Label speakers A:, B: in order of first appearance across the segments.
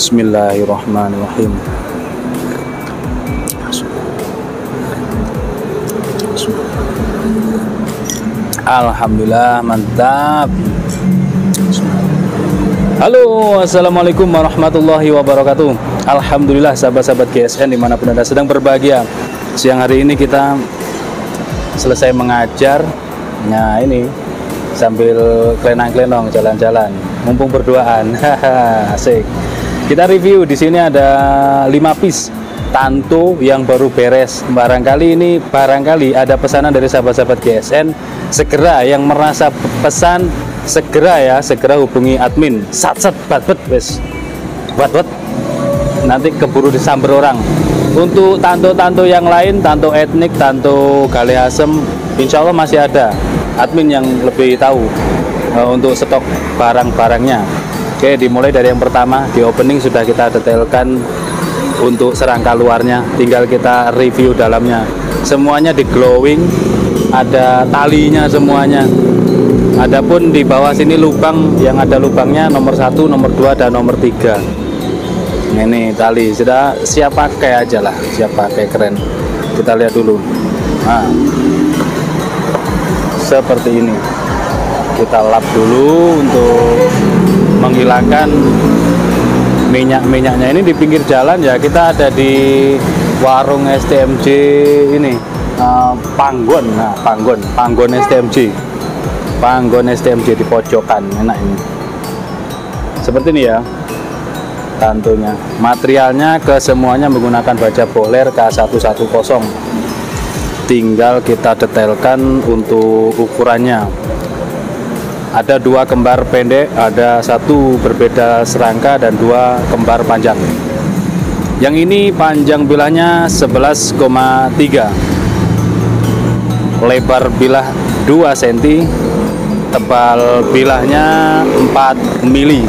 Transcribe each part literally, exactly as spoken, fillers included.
A: Bismillahirrahmanirrahim. Alhamdulillah, mantap. Halo, assalamualaikum warahmatullahi wabarakatuh. Alhamdulillah, sahabat-sahabat G S N dimanapun Anda sedang berbahagia. Siang hari ini kita selesai mengajar. Nah ini sambil klenang-klenong jalan-jalan, mumpung berduaan. Haha, asik. Kita review di sini ada lima piece tanto yang baru beres. Barangkali ini barangkali ada pesanan dari sahabat-sahabat G S N. Segera yang merasa pesan segera ya, segera hubungi admin. Sat-sat bat-bat wes. Bat-bat. Nanti keburu disamber orang. Untuk tanto-tanto yang lain, tanto etnik, tanto gale asem, insya Allah masih ada admin yang lebih tahu uh, untuk stok barang-barangnya. Oke, dimulai dari yang pertama. Di opening sudah kita detailkan untuk serangka luarnya, tinggal kita review dalamnya. Semuanya di glowing, ada talinya semuanya. Adapun di bawah sini lubang, yang ada lubangnya nomor satu, nomor dua, dan nomor tiga. Ini tali sudah siap pakai aja lah, siap pakai, keren. Kita lihat dulu. Nah, seperti ini. Kita lap dulu untuk menghilangkan minyak-minyaknya. Ini di pinggir jalan ya, kita ada di warung S T M J ini, uh, Panggon. Nah, Panggon, Panggon S T M J. Panggon S T M J di pojokan, enak ini. Seperti ini ya tantunya. Materialnya ke semuanya menggunakan baja bohler K seratus sepuluh. Tinggal kita detailkan untuk ukurannya. Ada dua kembar pendek, ada satu berbeda serangka, dan dua kembar panjang. Yang ini panjang bilahnya sebelas koma tiga, lebar bilah dua sentimeter, tebal bilahnya empat mili.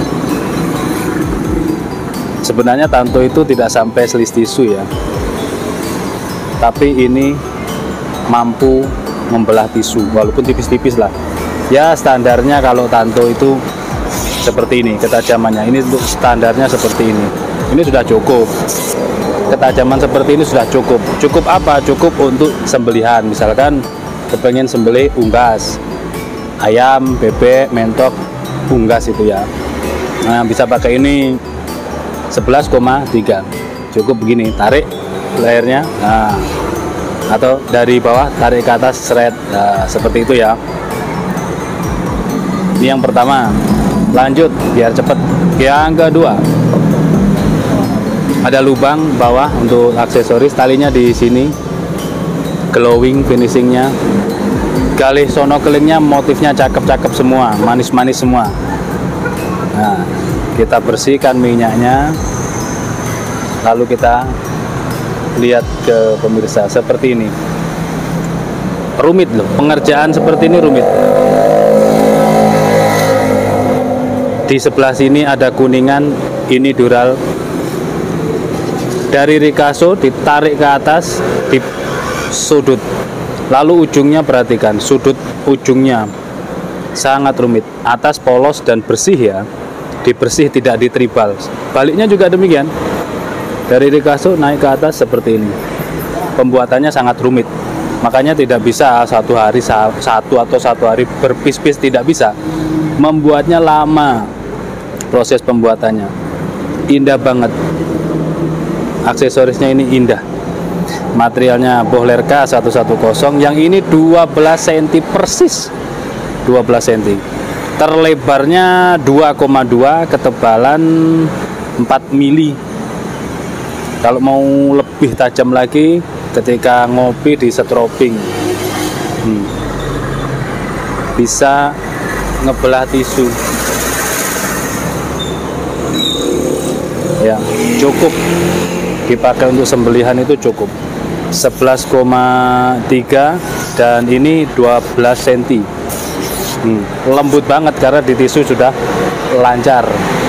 A: Sebenarnya tanto itu tidak sampai selis tisu ya, tapi ini mampu membelah tisu walaupun tipis-tipis lah ya. Standarnya kalau tanto itu seperti ini ketajamannya. Ini untuk standarnya seperti ini. Ini sudah cukup. Ketajaman seperti ini sudah cukup. Cukup apa? Cukup untuk sembelihan. Misalkan kepengen sembelih unggas ayam, bebek, mentok, unggas itu ya. Nah, bisa pakai ini sebelas koma tiga. Cukup begini, tarik lehernya. Nah, atau dari bawah tarik ke atas, seret. Nah, seperti itu ya. Ini yang pertama. Lanjut biar cepet. Yang kedua, ada lubang bawah untuk aksesoris. Talinya di sini, glowing finishingnya. Galih sono kelingnya motifnya cakep-cakep semua, manis-manis semua. Nah, kita bersihkan minyaknya, lalu kita lihat ke pemirsa seperti ini. Rumit loh, pengerjaan seperti ini rumit. Di sebelah sini ada kuningan, ini dural. Dari rikaso ditarik ke atas di sudut, lalu ujungnya perhatikan, sudut ujungnya sangat rumit. Atas polos dan bersih ya, dibersih tidak ditribal. Baliknya juga demikian, dari rikaso naik ke atas seperti ini. Pembuatannya sangat rumit, makanya tidak bisa satu hari satu atau satu hari berpis-pis, tidak bisa. Membuatnya lama, proses pembuatannya indah banget. Aksesorisnya ini indah. Materialnya bohler K seratus sepuluh. Yang ini dua belas sentimeter persis, dua belas sentimeter. Terlebarnya dua koma dua, ketebalan empat mili. Kalau mau lebih tajam lagi ketika ngopi di strobing, hmm. bisa ngebelah tisu ya. Cukup dipakai untuk sembelihan, itu cukup. Sebelas koma tiga dan ini dua belas sentimeter. hmm. Lembut banget karena di tisu sudah lancar.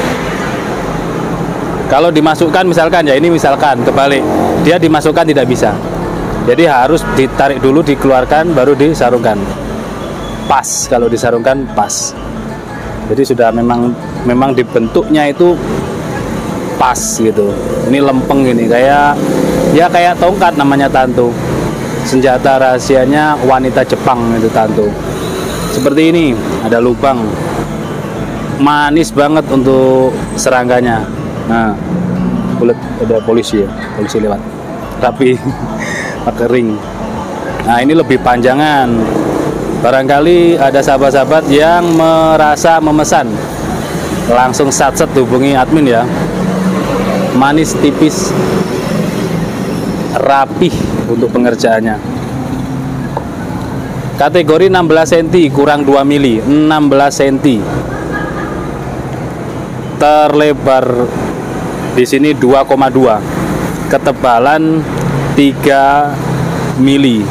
A: Kalau dimasukkan misalkan ya, ini misalkan kebalik, dia dimasukkan tidak bisa, jadi harus ditarik dulu, dikeluarkan, baru disarungkan. Pas kalau disarungkan pas. Jadi sudah memang memang dibentuknya itu pas gitu. Ini lempeng ini kayak ya kayak tongkat namanya Tanto. Senjata rahasianya wanita Jepang itu Tanto. Seperti ini, ada lubang. Manis banget untuk serangkanya. Nah, kulit ada polisi ya, polisi lewat. Tapi pakai ring. Nah, ini lebih panjangan. Barangkali ada sahabat-sahabat yang merasa memesan, langsung sat-set hubungi admin ya. Manis, tipis, rapih untuk pengerjaannya. Kategori enam belas sentimeter kurang dua mili, enam belas sentimeter. Terlebar di sini dua koma dua. Ketebalan tiga mili.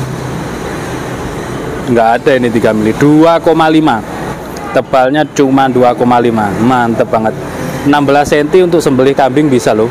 A: Enggak ada ini tiga mili, dua koma lima. Tebalnya cuma dua koma lima. Mantep banget. enam belas sentimeter untuk sembelih kambing bisa loh.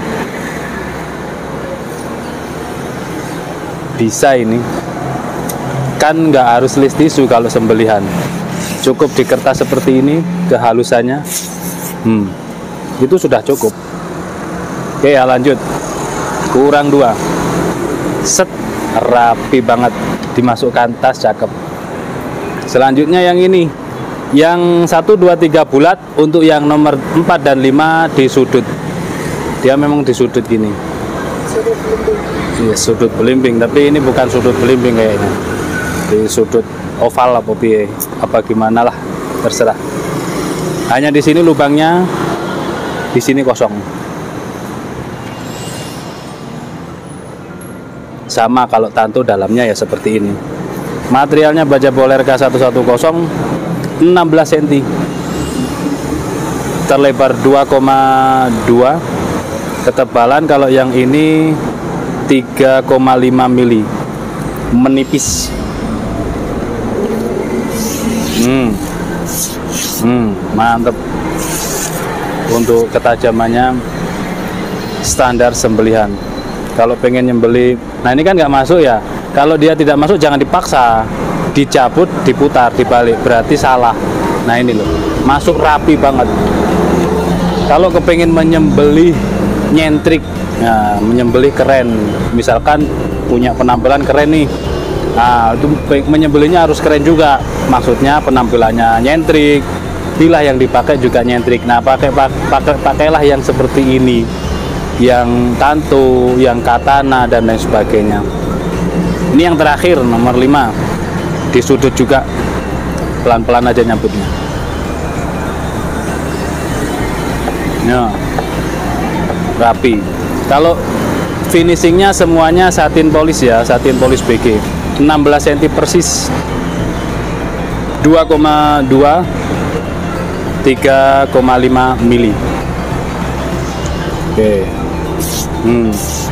A: Bisa ini. Kan nggak harus list tisu kalau sembelihan. Cukup di kertas seperti ini, kehalusannya. Hmm. Itu sudah cukup. Oke ya, lanjut. Kurang dua. Set, rapi banget. Dimasukkan tas, cakep. Selanjutnya yang ini. Yang satu, dua, tiga bulat. Untuk yang nomor empat dan lima di sudut. Dia memang di sudut gini.
B: Sudut belimbing.
A: Iya, sudut belimbing. Tapi ini bukan sudut belimbing kayaknya. Di sudut oval apa piye. Apa gimana lah. Terserah. Hanya di sini lubangnya. Di sini kosong. Sama kalau Tanto dalamnya ya seperti ini. Materialnya baja Boler K seratus sepuluh, enam belas sentimeter. Terlebar dua koma dua. Ketebalan kalau yang ini tiga koma lima mili. Menipis. Hmm. Hmm, mantep. Untuk ketajamannya standar sembelihan. Kalau pengen nyembeli, nah ini kan nggak masuk ya. Kalau dia tidak masuk jangan dipaksa, dicabut, diputar, dibalik, berarti salah. Nah ini loh, masuk rapi banget. Kalau kepengen menyembeli nyentrik, nah menyembeli keren, misalkan punya penampilan keren nih, nah itu menyembelinya harus keren juga. Maksudnya penampilannya nyentrik, pilah yang dipakai juga nyentrik. Nah pakai pakai pakailah yang seperti ini, yang Tanto, yang katana dan lain sebagainya. Ini yang terakhir nomor lima. Di sudut juga pelan-pelan aja nyambutnya. Ya. Rapi. Kalau finishingnya semuanya satin polis ya, satin polis B G. enam belas sentimeter persis. dua koma dua, tiga koma lima mili. Oke. Hmm.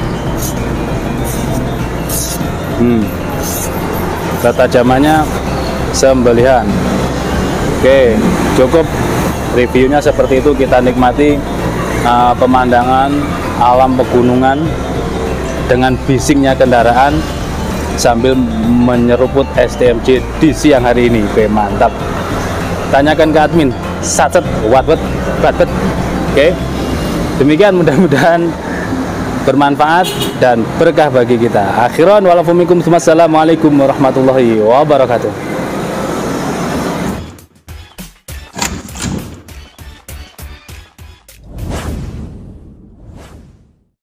A: Hmm. Ketajamannya sembelihan. Oke, cukup reviewnya seperti itu. Kita nikmati uh, pemandangan alam pegunungan dengan bisingnya kendaraan sambil menyeruput S T M C di siang hari ini. Oke, mantap. Tanyakan ke admin. Sacet, watbet, batbet. Oke. Demikian, mudah-mudahan bermanfaat dan berkah bagi kita. Akhiran walafumikum. Assalamualaikum warahmatullahi wabarakatuh.